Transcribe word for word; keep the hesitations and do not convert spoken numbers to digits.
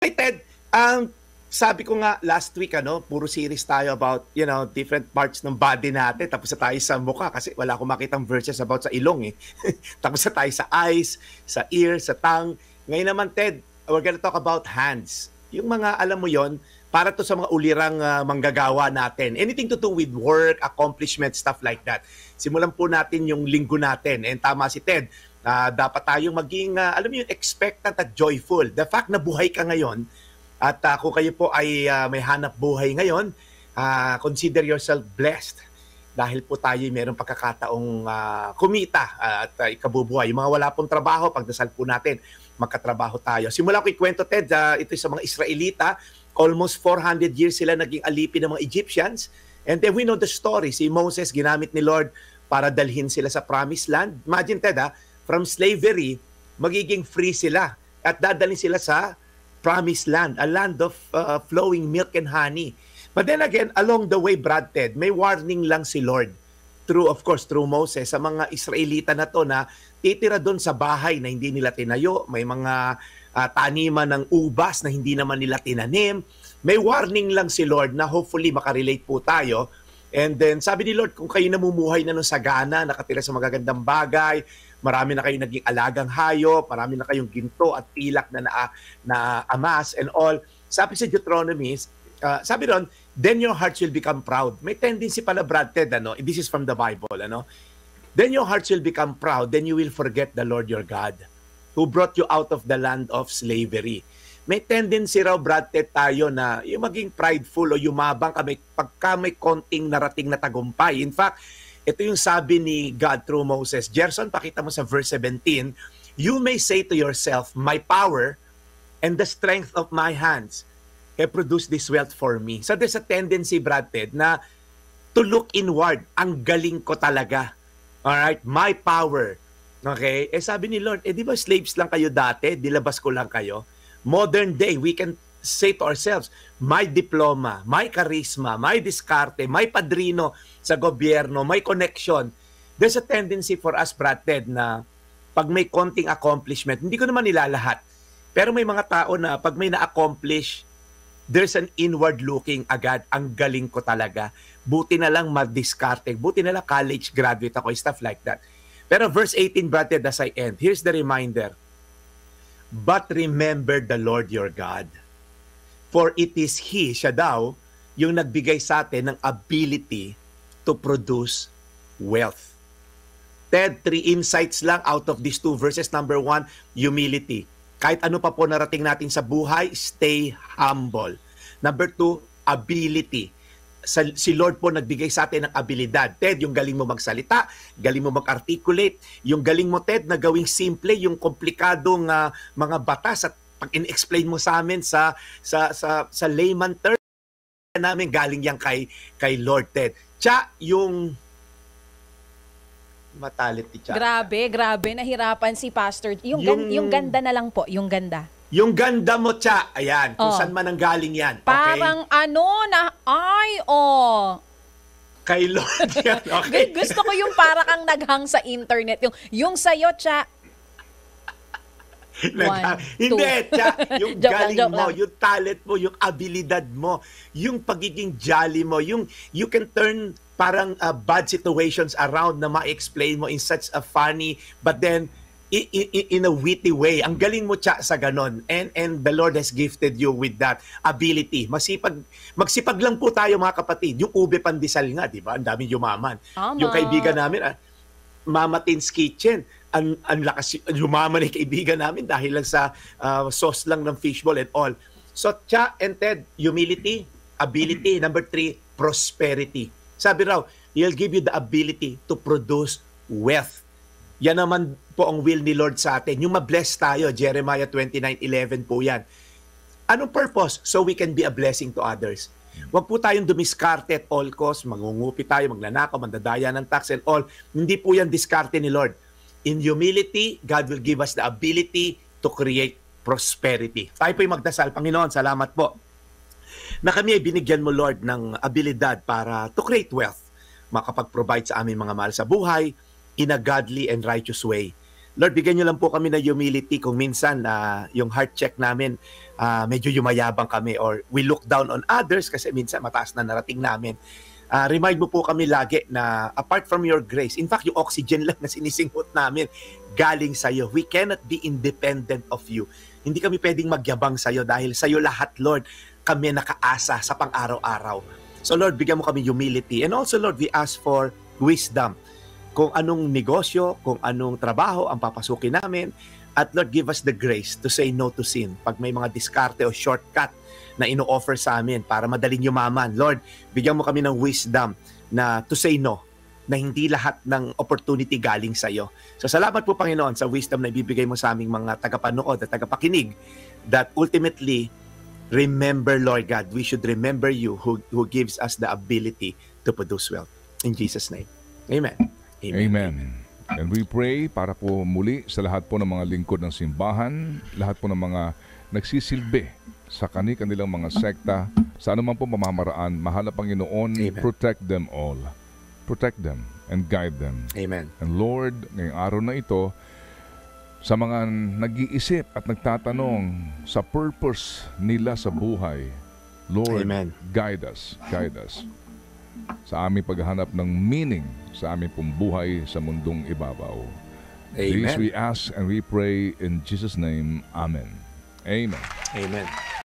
Ay, Ted, um, sabi ko nga last week, ano, puro series tayo about, you know, different parts ng body natin. Tapos na tayo sa mukha kasi wala akong makitang verses about sa ilong eh. Tapos na tayo sa eyes, sa ear, sa tongue. Ngayon naman, Ted, we're gonna talk about hands. Yung mga, alam mo yon, para to sa mga ulirang uh, manggagawa natin. Anything to do with work, accomplishment, stuff like that. Simulan po natin yung linggo natin. And tama si Ted, uh, dapat tayong maging, uh, alam mo yun, expectant at joyful. The fact na buhay ka ngayon, at uh, kung kayo po ay uh, may hanap buhay ngayon, uh, consider yourself blessed. Dahil po tayo mayroong pagkakataong uh, kumita uh, at uh, ikabubuhay. Yung mga wala pong trabaho, pagdasal po natin, magkatrabaho tayo. Simula ko ikwento, Ted, uh, ito sa mga Israelita, almost four hundred years sila naging alipin ng mga Egyptians. And then we know the story. Si Moses, ginamit ni Lord para dalhin sila sa promised land. Imagine, Ted, ha, from slavery, magiging free sila. At dadalhin sila sa promised land, a land of uh, flowing milk and honey. But then again, along the way, Brad, Ted, may warning lang si Lord. Through, of course, through Moses, sa mga Israelita na to na titira doon sa bahay na hindi nila tinayo. May mga uh, taniman ng ubas na hindi naman nila tinanim. May warning lang si Lord na hopefully makarelate po tayo. And then sabi ni Lord, kung kayo namumuhay na ng sagana, nakatira sa magagandang bagay, marami na kayong naging alagang hayop, marami na kayong ginto at pilak na, na, na amas and all. Sabi sa Deuteronomy, uh, sabi ron, then your hearts will become proud. May tendency pala, Brad, Ted, ano? This is from the Bible, ano? Then your hearts will become proud, then you will forget the Lord your God, who brought you out of the land of slavery. May tendency raw, Brad, Ted, tayo na yung maging prideful o yumabang kami pagka may konting narating na tagumpay. In fact, ito yung sabi ni God through Moses. Gerson, pakita mo sa verse seventeen, you may say to yourself, my power and the strength of my hands have produced this wealth for me. So there's a tendency, Brad, Ted, na to look inward. Ang galing ko talaga. Alright? My power. Okay? Eh sabi ni Lord, eh di ba slaves lang kayo dati? Dilabas ko lang kayo. Modern day, we can say to ourselves, my diploma, my charisma, my diskarte, my padrino sa gobyerno, my connection. There's a tendency for us, Brad, Ted, na pag may konting accomplishment, hindi ko naman nilalahat, pero may mga tao na pag may na-accomplish, there's an inward looking agad, ang galing ko talaga. Buti na lang mag-diskarte, buti na lang college graduate ako, stuff like that. Pero verse eighteen, Brad, Ted, as I end, here's the reminder, but remember the Lord your God. For it is He, siya daw, yung nagbigay sa atin ng ability to produce wealth. Ted, three insights lang out of these two verses. Number one, humility. Kahit ano pa po narating natin sa buhay, stay humble. Number two, ability. Sa, si Lord po nagbigay sa atin ng abilidad. Ted, yung galing mo magsalita, galing mo mag-articulate, yung galing mo, Ted, na gawing simple, yung komplikadong uh, mga batas at pag in-explain mo sa amin sa sa sa sa layman term namin, galing yan kay kay Lord, Ted. Tsa, yung matalit ni Tsa. Grabe, grabe, nahirapan si Pastor. Yung, yung, gan, yung ganda na lang po, yung ganda. Yung ganda mo, Tsa. Ayan, kung oh. saan man ang galing yan. Okay? Parang ano na, ay, oh. Kay Lord yan, okay? Gusto ko yung para kang naghang sa internet. Yung, yung sa'yo, Tsa, One, hindi, tsa, yung joke galing lang, mo, lang. yung talent mo, yung abilidad mo, yung pagiging jolly mo, yung you can turn parang uh, bad situations around na ma-explain mo in such a funny but then in, in, in a witty way. Ang galing mo, tsa, sa ganon. And, and the Lord has gifted you with that ability. Masipag, magsipag lang po tayo, mga kapatid. Yung ube pandesal nga, di ba? Ang daming yumaman. Ama. Yung kaibigan namin, ah, Mama Tin's Kitchen, ang, ang lakas, yumaman yung kaibigan namin dahil lang sa uh, sauce lang ng fishball and all. So, Tsa and Ted, humility, ability. Number three, prosperity. Sabi raw, He'll give you the ability to produce wealth. Yan naman po ang will ni Lord sa atin. Yung ma-bless tayo, Jeremiah twenty-nine eleven po yan. Anong purpose? So we can be a blessing to others. Huwag po tayong dumiskarte at all costs, mangungupi tayo, magnanakaw, mandadaya ng tax and all. Hindi po yan diskarte ni Lord. In humility, God will give us the ability to create prosperity. Tayo po'y magdasal. Panginoon, salamat po na kami ay binigyan mo, Lord, ng abilidad para to create wealth, makapag-provide sa aming mga mahal sa buhay in a godly and righteous way. Lord, bigyan niyo lang po kami ng humility kung minsan na yung heart check namin, ah, medyo yumayabang kami or we look down on others kasi minsan mataas na narating namin. Ah, remind mo po kami lagi na apart from your grace, in fact, yung oxygen lang na sinisinghot namin galing sa'yo. We cannot be independent of you. Hindi kami pwedeng magyabang sa'yo dahil sa'yo lahat, Lord, kami nakaasa sa pang-araw-araw. So Lord, bigyan mo kami humility. And also, Lord, we ask for wisdom. Kung anong negosyo, kung anong trabaho ang papasukin namin. At Lord, give us the grace to say no to sin. Pag may mga diskarte o shortcut na ino-offer sa amin para madaling yumaman. Lord, bigyan mo kami ng wisdom na to say no, na hindi lahat ng opportunity galing sa iyo. So salamat po Panginoon sa wisdom na ibibigay mo sa aming mga tagapanood at tagapakinig that ultimately, remember Lord God, we should remember you who, who gives us the ability to produce wealth. In Jesus' name. Amen. Amen. Amen. And we pray para po muli sa lahat po ng mga lingkod ng simbahan, lahat po ng mga nagsisilbi sa kani-kanilang mga sekta, sa anumang po pamamaraan, mahal na Panginoon, Amen. Protect them all. Protect them and guide them. Amen. And Lord, ngayong araw na ito, sa mga nag-iisip at nagtatanong sa purpose nila sa buhay, Lord, Amen. guide us, guide us sa aming paghahanap ng meaning sa aming pong buhay sa mundong ibabaw. Amen. This we ask and we pray in Jesus' name. Amen. Amen. Amen.